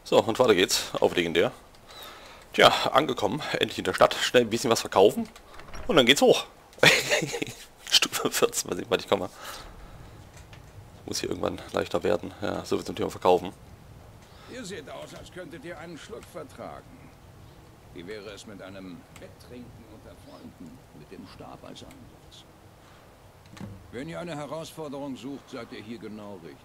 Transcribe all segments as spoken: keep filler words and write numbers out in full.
So, und weiter geht's. Auf legendär. Tja, angekommen. Endlich in der Stadt. Schnell ein bisschen was verkaufen. Und dann geht's hoch. Stufe vierzehn, weiß ich, wann ich komme. Muss hier irgendwann leichter werden. Ja, so viel zum Thema Verkaufen. Ihr seht aus, als könntet ihr einen Schluck vertragen. Wie wäre es mit einem Wetttrinken unter Freunden, mit dem Stab als Ansatz? Wenn ihr eine Herausforderung sucht, seid ihr hier genau richtig.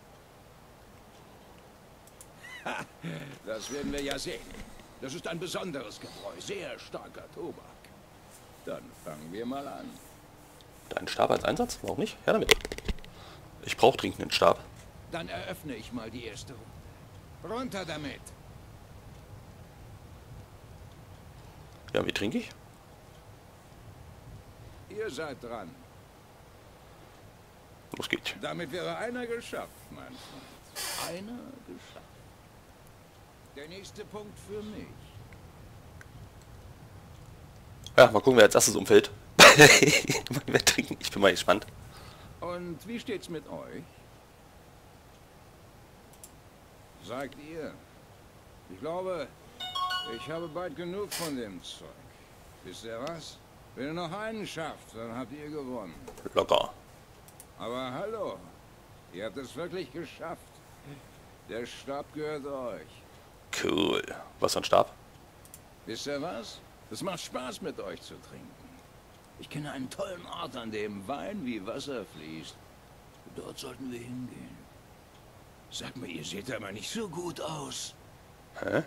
Ha, das werden wir ja sehen. Das ist ein besonderes Gebräu, sehr starker Tobak. Dann fangen wir mal an. Dein Stab als Einsatz? Warum nicht? Ja, damit. Ich brauche dringend einen Stab. Dann eröffne ich mal die erste Runde. Runter damit! Ja, wie trinke ich? Ihr seid dran. Los geht's. Damit wäre einer geschafft, mein Freund. Einer geschafft. Der nächste Punkt für mich. Ja, mal gucken, wer als erstes umfällt. Wer trinken? Ich bin mal gespannt. Und wie steht's mit euch? Sagt ihr. Ich glaube, ich habe bald genug von dem Zeug. Wisst ihr was? Wenn ihr noch einen schafft, dann habt ihr gewonnen. Locker. Aber hallo, ihr habt es wirklich geschafft. Der Stab gehört euch. Cool. Was für ein Stab? Wisst ihr was? Es macht Spaß, mit euch zu trinken. Ich kenne einen tollen Ort, an dem Wein wie Wasser fließt. Dort sollten wir hingehen. Sag mir, ihr seht aber nicht so gut aus. Hä?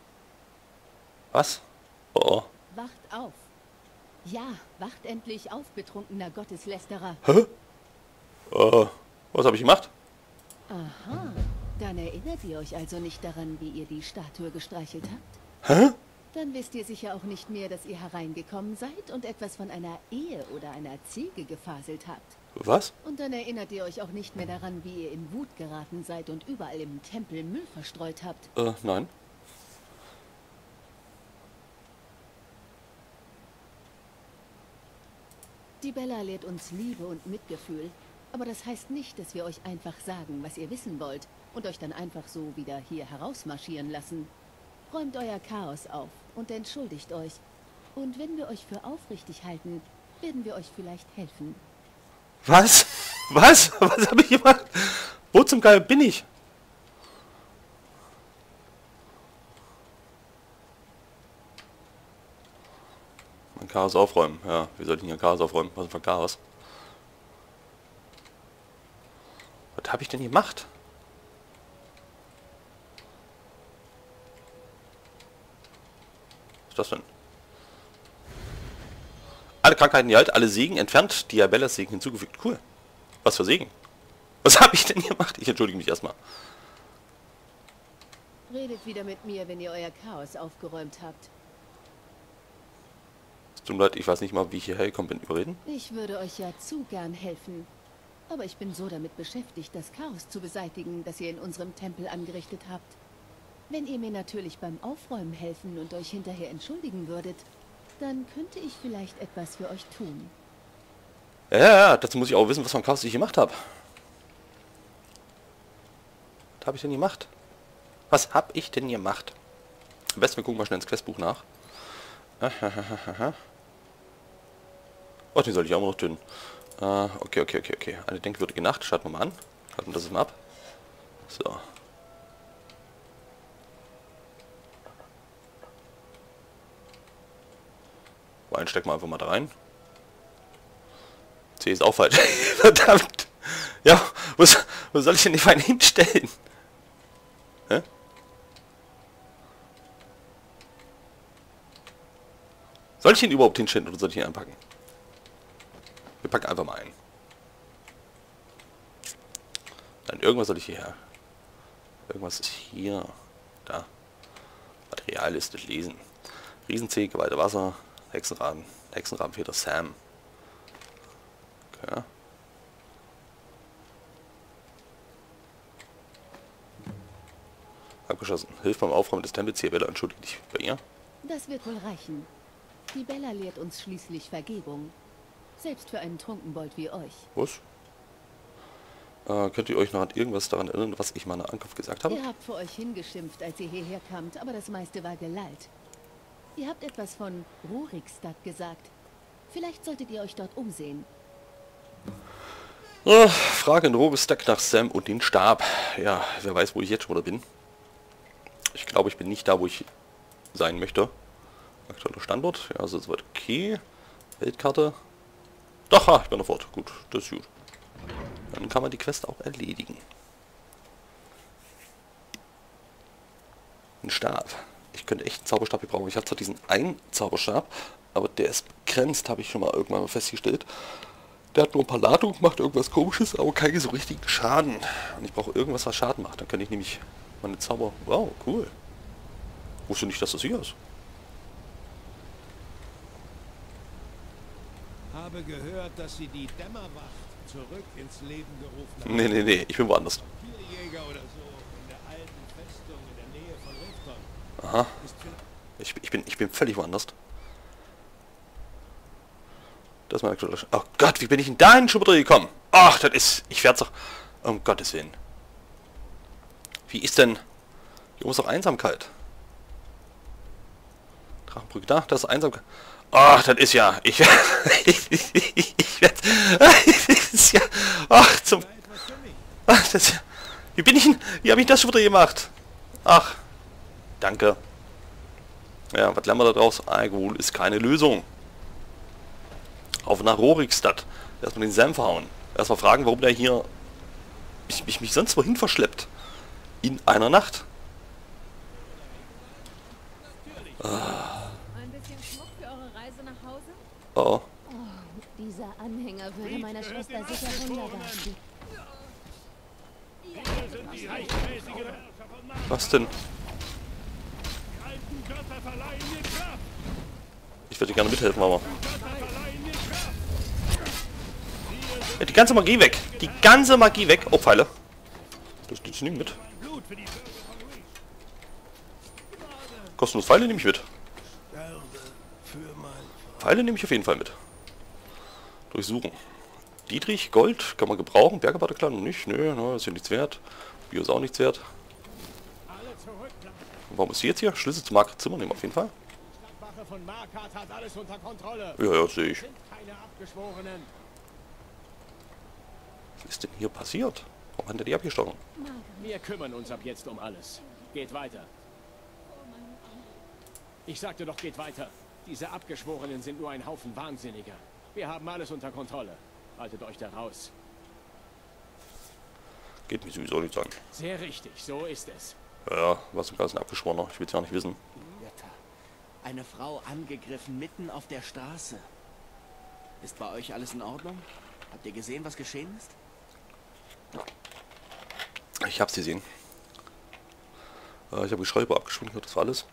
Was? Oh, oh. Wacht auf. Ja, wacht endlich auf, betrunkener Gotteslästerer. Hä? Äh, was habe ich gemacht? Aha, dann erinnert ihr euch also nicht daran, wie ihr die Statue gestreichelt habt? Hä? Dann wisst ihr sicher auch nicht mehr, dass ihr hereingekommen seid und etwas von einer Ehe oder einer Ziege gefaselt habt. Was? Und dann erinnert ihr euch auch nicht mehr daran, wie ihr in Wut geraten seid und überall im Tempel Müll verstreut habt. Äh, nein. Die Bella lehrt uns Liebe und Mitgefühl. Aber das heißt nicht, dass wir euch einfach sagen, was ihr wissen wollt und euch dann einfach so wieder hier herausmarschieren lassen. Räumt euer Chaos auf und entschuldigt euch. Und wenn wir euch für aufrichtig halten, werden wir euch vielleicht helfen. Was? Was? Was habe ich gemacht? Wo zum Geil bin ich? Mein Chaos aufräumen. Ja, wie soll ich denn hier Chaos aufräumen? Was ist für Chaos? Was habe ich denn gemacht? Was ist das denn? Alle Krankheiten geheilt, alle Segen entfernt, Diabelas Segen hinzugefügt. Cool. Was für Segen? Was habe ich denn gemacht? Ich entschuldige mich erstmal. Redet wieder mit mir, wenn ihr euer Chaos aufgeräumt habt. Es tut mir leid, ich weiß nicht mal, wie ich hierher gekommen bin. Überreden? Ich würde euch ja zu gern helfen. Aber ich bin so damit beschäftigt, das Chaos zu beseitigen, das ihr in unserem Tempel angerichtet habt. Wenn ihr mir natürlich beim Aufräumen helfen und euch hinterher entschuldigen würdet, dann könnte ich vielleicht etwas für euch tun. Ja, ja, ja, dazu muss ich auch wissen, was für ein Chaos ich gemacht habe. Was habe ich denn gemacht? Was habe ich denn gemacht? Am besten wir gucken mal schnell ins Questbuch nach. Oh, den soll ich auch noch töten. Uh, okay, okay, okay, okay. Eine denkwürdige Nacht. Schaut mal an. Schalten das mal ab. So. Wein stecken wir einfach mal da rein. C ist auch falsch. Verdammt. Ja, wo, wo soll ich denn die Weine hinstellen? Hä? Soll ich ihn überhaupt hinstellen oder soll ich ihn einpacken? Wir packen einfach mal ein. Dann irgendwas soll ich hierher. Irgendwas ist hier. Da. Materialliste lesen. Riesenzeh, Geweihte Wasser. Hexenraben. Hexenrabenfeder Sam. Okay. Abgeschossen. Hilf beim Aufräumen des Tempels hier. Bella, entschuldige dich bei ihr. Das wird wohl reichen. Die Bella lehrt uns schließlich Vergebung. Selbst für einen Trunkenbold wie euch. Was? Äh, könnt ihr euch noch an irgendwas daran erinnern, was ich mal in der Ankunft gesagt habe? Ihr habt vor euch hingeschimpft, als ihr hierher kamt, aber das meiste war gelallt. Ihr habt etwas von Rorikstadt gesagt. Vielleicht solltet ihr euch dort umsehen. Äh, Frage in Rorikstadt nach Sam und den Stab. Ja, wer weiß, wo ich jetzt schon wieder bin. Ich glaube, ich bin nicht da, wo ich sein möchte. Aktueller Standort. Ja, also soweit okay. Weltkarte. Doch, ha, ich bin sofort. Gut, das ist gut. Dann kann man die Quest auch erledigen. Ein Stab. Ich könnte echt einen Zauberstab gebrauchen. Ich habe zwar diesen einen Zauberstab, aber der ist begrenzt, habe ich schon mal irgendwann mal festgestellt. Der hat nur ein paar Ladungen, macht irgendwas Komisches, aber keinen so richtigen Schaden. Und ich brauche irgendwas, was Schaden macht. Dann kann ich nämlich meine Zauber... Wow, cool. Wusste nicht, dass das hier ist. Habe gehört, dass sie die Dämmerwacht zurück ins Leben gerufen haben. Nee, nee, nee, ich bin woanders. Jäger oder so in der alten Festung in der Nähe von Rifton. Aha. Ich, ich, bin, ich bin völlig woanders. Das ist mein aktueller... Sch oh Gott, wie bin ich denn dahin schon wieder gekommen? Ach, das ist... Ich werde doch... Um Gottes Willen. Wie ist denn... Hier muss doch Einsamkeit. Drachenbrücke da, das ist Einsamkeit. Ach, das ist ja... Ich, ich, ich, ich, ich werde... Das ist ja... Ach, zum... Ach, das ist ja... Wie bin ich denn... Wie habe ich das schon wieder gemacht? Ach. Danke. Ja, was lernen wir da draus? Alkohol ist keine Lösung. Auf nach Rorikstadt. Erstmal den Sam verhauen. Erstmal fragen, warum der hier mich, mich, mich sonst wohin verschleppt. In einer Nacht. Ah. Ein bisschen Schmuck für eure Reise nach Hause? Oh. Oh, dieser Anhänger würde meiner Schwester sicher wunderbar stehen. Was denn? Ich würde gerne mithelfen, aber... Ja, die ganze Magie weg. Die ganze Magie weg. Oh, Pfeile. Das nützt nicht mit. Kostenlos Pfeile nehme ich mit. Pfeile nehme ich auf jeden Fall mit. Durchsuchen. Dietrich, Gold, kann man gebrauchen. Bergebadekladen nicht. Nö, no, ist ja nichts wert. Bio ist auch nichts wert. Und warum ist sie jetzt hier? Schlüssel zu Mark Zimmer nehmen auf jeden Fall. Von Markart hat alles unter Kontrolle. Ja, ja, sehe ich. Keine Abgeschworenen. Was ist denn hier passiert? Warum hat er die abgestochen? Wir kümmern uns ab jetzt um alles. Geht weiter. Ich sagte doch, geht weiter. Diese Abgeschworenen sind nur ein Haufen Wahnsinniger. Wir haben alles unter Kontrolle. Haltet euch da raus. Geht mir sowieso nichts an. Sehr richtig, so ist es. Ja, ja, was im Ganzen Abgeschworener. Ich will es ja nicht wissen. Eine Frau angegriffen mitten auf der Straße. Ist bei euch alles in Ordnung? Habt ihr gesehen, was geschehen ist? Ich hab's gesehen. Äh, ich habe Geschreiber abgeschwungen, das war alles.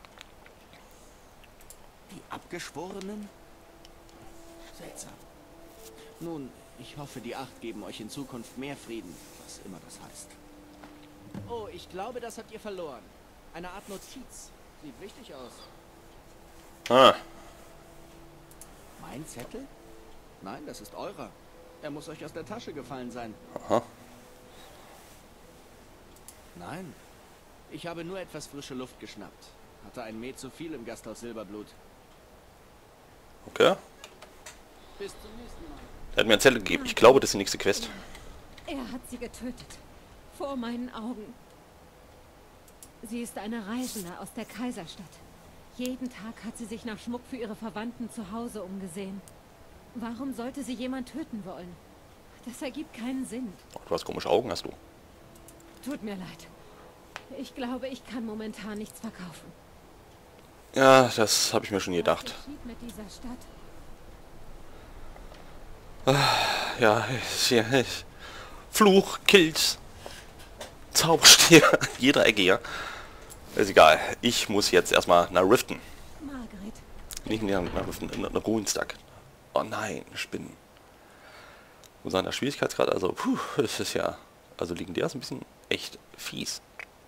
Die Abgeschworenen? Seltsam. Nun, ich hoffe, die Acht geben euch in Zukunft mehr Frieden, was immer das heißt. Oh, ich glaube, das habt ihr verloren. Eine Art Notiz. Sieht wichtig aus. Ah. Mein Zettel? Nein, das ist eurer. Er muss euch aus der Tasche gefallen sein. Aha. Nein. Ich habe nur etwas frische Luft geschnappt. Hatte ein Met zu viel im Gasthaus Silberblut. Okay. Bis zum nächsten Mal. Er hat mir einen Zettel gegeben. Ich glaube, das ist die nächste Quest. Er hat sie getötet. Vor meinen Augen. Sie ist eine Reisende aus der Kaiserstadt. Jeden Tag hat sie sich nach Schmuck für ihre Verwandten zu Hause umgesehen. Warum sollte sie jemand töten wollen? Das ergibt keinen Sinn. Oh, du hast komische Augen, hast du. Tut mir leid. Ich glaube, ich kann momentan nichts verkaufen. Ja, das habe ich mir schon gedacht. Was geschieht mit dieser Stadt? Ja, ich, ich, Fluch, Kills, Zauberstier, an jeder Ecke hier. Ist egal. Ich muss jetzt erstmal nach Riften. Margaret. Nicht nach Riften, nach Ruhenstack. Oh nein, Spinnen. Wo sein der Schwierigkeitsgrad? Also, puh, das ist ja... Also legendär ist ein bisschen echt fies.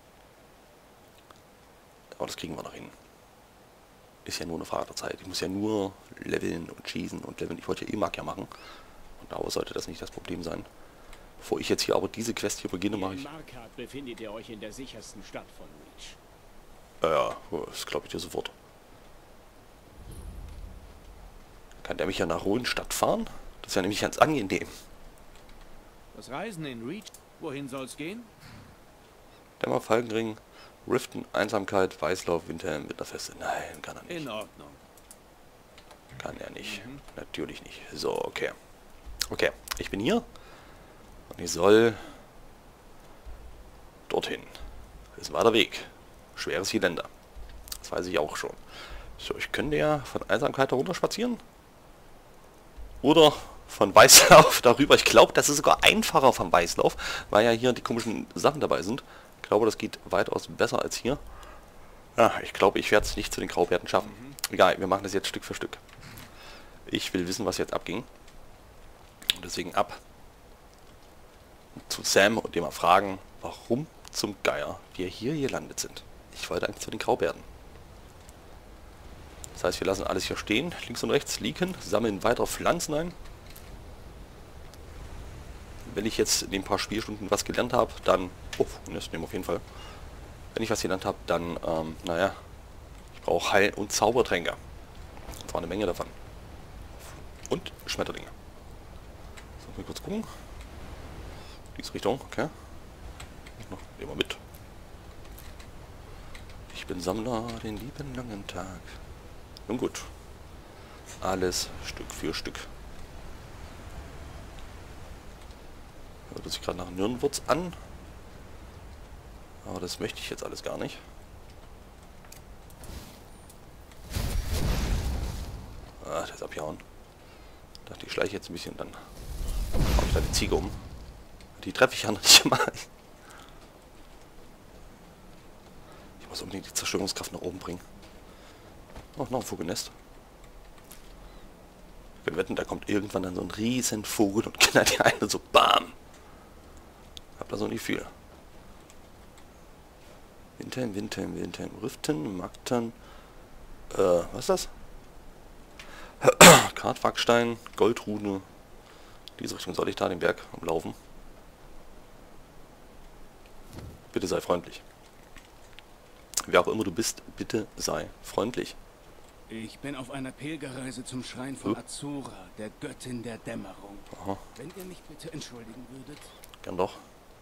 Aber das kriegen wir noch hin. Ist ja nur eine Frage der Zeit. Ich muss ja nur leveln und schießen und leveln. Ich wollte ja eh Magier machen. Und daraus sollte das nicht das Problem sein. Bevor ich jetzt hier aber diese Quest hier beginne, mache In ich... Markarth befindet ihr euch in der sichersten Stadt von Reach. Ja, das glaube ich dir sofort. Kann der mich ja nach Hohenstadt fahren? Das ist ja nämlich ganz angenehm. Das Reisen in Reach, wohin soll's gehen? Dämmer, Falkenring, Riften, Einsamkeit, Weißlauf, Winterhelm, Winterfeste. Nein, kann er nicht. In Ordnung. Kann er nicht. Mhm. Natürlich nicht. So, okay. Okay, ich bin hier. Und ich soll dorthin. Das ist ein weiter Weg. Schweres Geländer. Das weiß ich auch schon. So, ich könnte ja von Einsamkeit darunter spazieren. Oder von Weißlauf darüber. Ich glaube, das ist sogar einfacher vom Weißlauf, weil ja hier die komischen Sachen dabei sind. Ich glaube, das geht weitaus besser als hier. Ja, ich glaube, ich werde es nicht zu den Graubärten schaffen. Mhm. Egal, wir machen das jetzt Stück für Stück. Ich will wissen, was jetzt abging. Und deswegen ab zu Sam und dem mal fragen, warum zum Geier wir hier gelandet sind. Ich wollte eigentlich zu den Graubärten. Das heißt, wir lassen alles hier stehen, links und rechts liegen, sammeln weiter Pflanzen ein. Wenn ich jetzt in den paar Spielstunden was gelernt habe, dann... Oh, das nehmen wir auf jeden Fall. Wenn ich was gelernt habe, dann, ähm, naja, ich brauche Heil- und Zaubertränke. Und zwar eine Menge davon. Und Schmetterlinge. So, mal kurz gucken. Diese Richtung, okay. Nehmen wir mit. Ich bin Sammler den lieben langen Tag. Nun gut. Alles Stück für Stück. Hört sich gerade nach Nirnwurz an. Aber das möchte ich jetzt alles gar nicht. Ah, der ist abgehauen. Ich dachte, ich schleiche jetzt ein bisschen, dann hau ich da die Ziege um. Die treffe ich ja noch nicht mal. Ich muss unbedingt die Zerstörungskraft nach oben bringen. Oh, noch ein Vogelnest. Ich kann wetten, da kommt irgendwann dann so ein riesen Vogel und knallt die eine so BAM! Hab da so ein Gefühl. Winterhelm, Winterhelm, Winterhelm, Riften, Magtern. Äh, was ist das? Kartwagstein, Goldrune. Diese Richtung soll ich da den Berg umlaufen. Bitte sei freundlich. Wer auch immer du bist, bitte sei freundlich. Ich bin auf einer Pilgerreise zum Schrein von Azura, der Göttin der Dämmerung. Aha. Wenn ihr mich bitte entschuldigen würdet. Gern doch.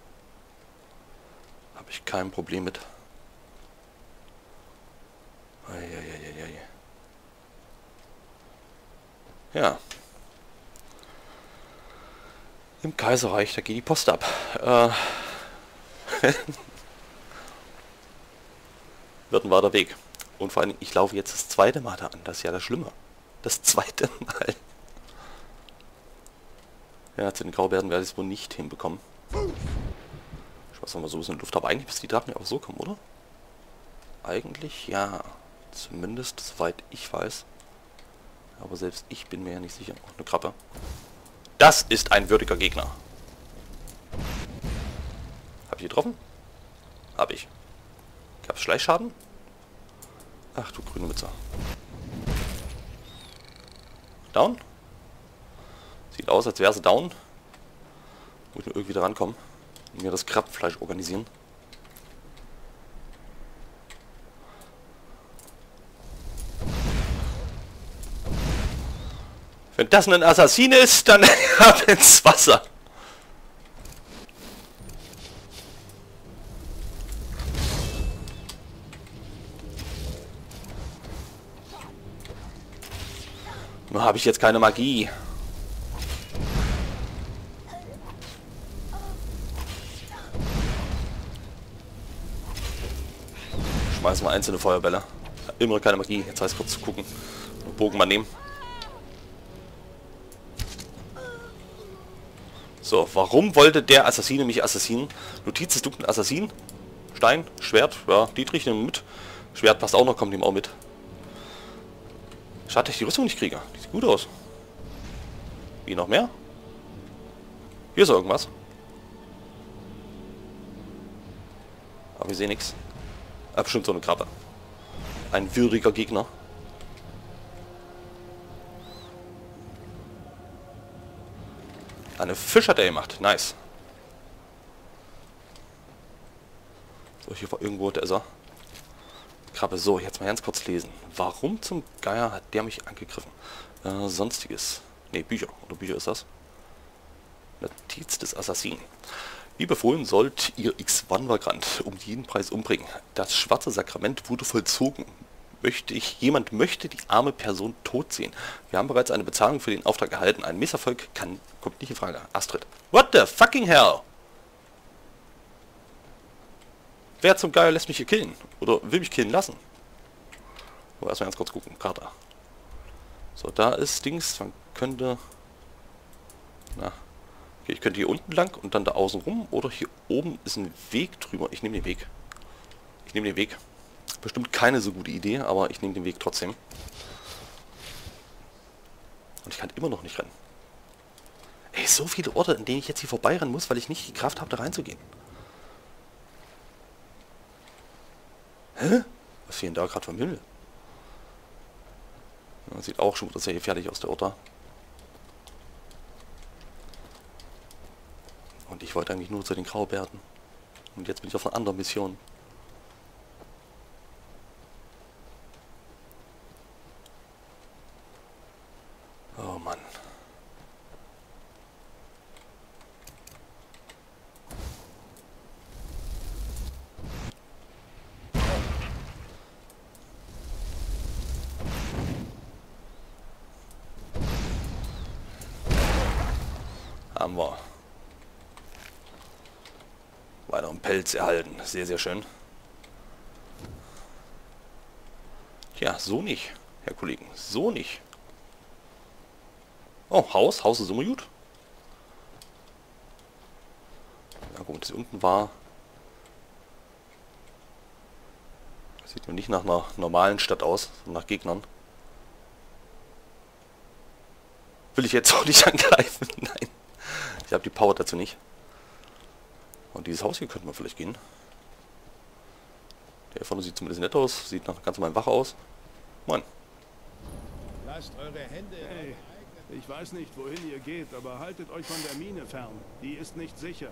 Habe ich kein Problem mit. Eieieiei. Ja. Im Kaiserreich, da geht die Post ab. Äh. Wird ein weiter Weg. Und vor allem, ich laufe jetzt das zweite Mal da an. Das ist ja das Schlimme. Das zweite Mal. Ja, zu den Graubärten werde ich es wohl nicht hinbekommen. Ich weiß noch mal so in die Luft. Aber eigentlich müssen die Drachen ja auch so kommen, oder? Eigentlich ja. Zumindest soweit ich weiß. Aber selbst ich bin mir ja nicht sicher. Auch eine Krabbe. Das ist ein würdiger Gegner. Hab ich getroffen? Hab ich. Gab's Schleichschaden? Ach du grüne Mütze. Down? Sieht aus, als wäre sie down. Muss nur irgendwie da rankommen. Und mir das Krabbenfleisch organisieren. Wenn das ein Assassin ist, dann ab ins Wasser. Nur habe ich jetzt keine Magie. Schmeißen wir einzelne Feuerbälle. Immer keine Magie. Jetzt heißt es kurz zu gucken. Bogen mal nehmen. So, warum wollte der Assassine mich assassinen? Notiz des dunklen Assassinen. Stein, Schwert, ja, Dietrich, nehmen wir mit. Schwert passt auch noch, kommt ihm auch mit. Schade, dass ich die Rüstung nicht kriege. Die sieht gut aus. Wie, noch mehr? Hier ist irgendwas. Aber wir sehen nichts. Ah, bestimmt so eine Krabbe. Ein würdiger Gegner. Eine Fisch hat er gemacht. Nice. So, hier war irgendwo, der ist er. Krabbe, so, jetzt mal ganz kurz lesen. Warum zum Geier hat der mich angegriffen? Äh, sonstiges. Ne, Bücher. Oder Bücher ist das? Notiz des Assassinen. Wie befohlen, sollt ihr X-Vagrant um jeden Preis umbringen. Das schwarze Sakrament wurde vollzogen. Möchte ich, jemand möchte die arme Person tot sehen. Wir haben bereits eine Bezahlung für den Auftrag erhalten. Ein Misserfolg kann, kommt nicht in Frage. Astrid. What the fucking hell? Wer zum Geier lässt mich hier killen? Oder will mich killen lassen? Aber erstmal ganz kurz gucken. Karte. So, da ist Dings. Man könnte... Na... Okay, ich könnte hier unten lang und dann da außen rum. Oder hier oben ist ein Weg drüber. Ich nehme den Weg. Ich nehme den Weg. Bestimmt keine so gute Idee, aber ich nehme den Weg trotzdem. Und ich kann immer noch nicht rennen. Ey, so viele Orte, in denen ich jetzt hier vorbeirennen muss, weil ich nicht die Kraft habe, da reinzugehen. Hä? Was fehlt denn da gerade vom Himmel? Ja, sieht auch schon wieder sehr gefährlich aus, der Ort da. Und ich wollte eigentlich nur zu den Graubärten. Und jetzt bin ich auf einer anderen Mission. Oh Mann. Haben wir. Weiteren Pelz erhalten. Sehr, sehr schön. Ja, so nicht, Herr Kollegen. So nicht. Oh, Haus. Haus ist immer gut. Ja gut, das hier unten war... Das sieht mir nicht nach einer normalen Stadt aus, sondern nach Gegnern. Will ich jetzt auch nicht angreifen? Nein. Ich habe die Power dazu nicht. Und dieses Haus hier könnte man vielleicht gehen. Der vorne sieht zumindest nett aus. Sieht nach ganz normalen Wache aus. Mann. Lasst eure Hände... Hey, ich weiß nicht, wohin ihr geht, aber haltet euch von der Mine fern. Die ist nicht sicher.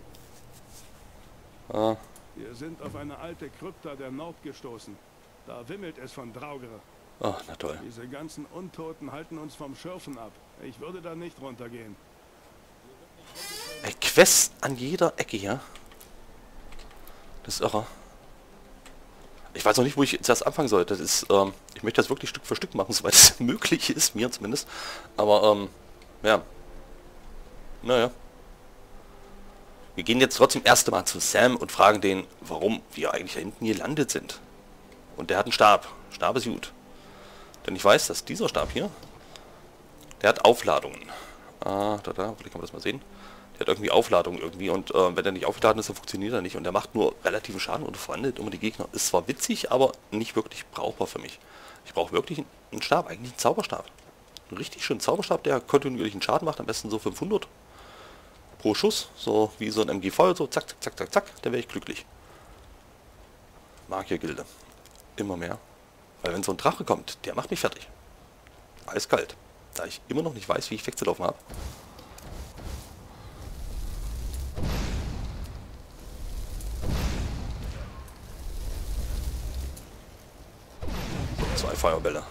Ah. Wir sind auf eine alte Krypta der Nord gestoßen. Da wimmelt es von Draugere. Oh, na toll. Diese ganzen Untoten halten uns vom Schürfen ab. Ich würde da nicht runtergehen. Ey, Quest an jeder Ecke hier. Das ist irre. Ich weiß noch nicht, wo ich zuerst anfangen soll. Das ist, ähm, ich möchte das wirklich Stück für Stück machen, soweit es möglich ist, mir zumindest. Aber, ähm, ja. Naja. Wir gehen jetzt trotzdem erst einmal zu Sam und fragen den, warum wir eigentlich da hinten gelandet sind. Und der hat einen Stab. Stab ist gut. Denn ich weiß, dass dieser Stab hier, der hat Aufladungen. Ah, da, da, vielleicht kann man das mal sehen. Der hat irgendwie Aufladungen irgendwie und äh, wenn der nicht aufgeladen ist, dann funktioniert er nicht. Und der macht nur relativen Schaden und verwandelt immer die Gegner. Ist zwar witzig, aber nicht wirklich brauchbar für mich. Ich brauche wirklich einen Stab, eigentlich einen Zauberstab. Einen richtig schönen Zauberstab, der kontinuierlichen Schaden macht, am besten so fünfhundert pro Schuss. So wie so ein M G V, so zack, zack, zack, zack, zack, dann wäre ich glücklich. Magiergilde. Immer mehr. Weil wenn so ein Drache kommt, der macht mich fertig. Eiskalt. Da ich immer noch nicht weiß, wie ich wegzulaufen habe. So, zwei Feuerbälle.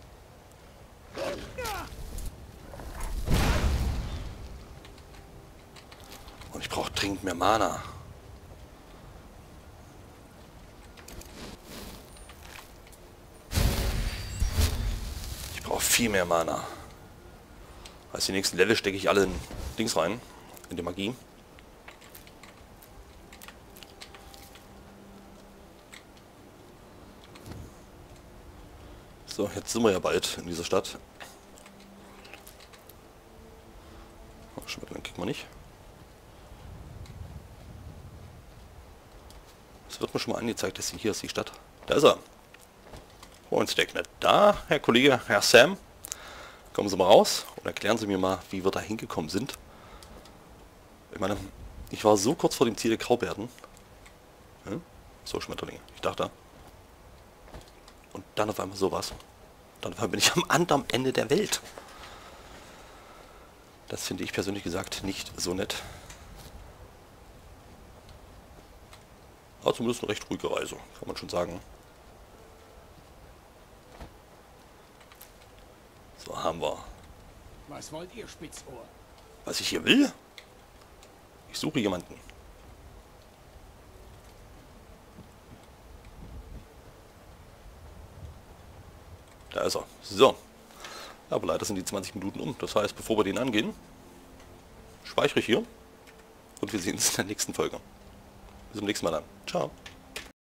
Und ich brauche dringend mehr Mana. Ich brauche viel mehr Mana. Also die nächsten Level stecke ich alle in Dings rein. In die Magie. So, jetzt sind wir ja bald in dieser Stadt. Oh, Schmetterling kriegt man nicht. Es wird mir schon mal angezeigt, dass hier ist die Stadt. Da ist er. Hornstack nicht da, Herr Kollege, Herr Sam. Kommen Sie mal raus und erklären Sie mir mal, wie wir da hingekommen sind. Ich meine, ich war so kurz vor dem Ziel der Graubärten. Hm? So, Schmetterlinge. Ich dachte. Und dann auf einmal sowas. Dann auf einmal bin ich am anderen Ende der Welt. Das finde ich persönlich gesagt nicht so nett. War zumindest eine recht ruhige Reise, kann man schon sagen. So, haben wir. Was wollt ihr, Spitzohr? Was ich hier will? Ich suche jemanden. Da ist er. So. Aber leider sind die zwanzig Minuten um. Das heißt, bevor wir den angehen, speichere ich hier. Und wir sehen uns in der nächsten Folge. Bis zum nächsten Mal dann. Ciao.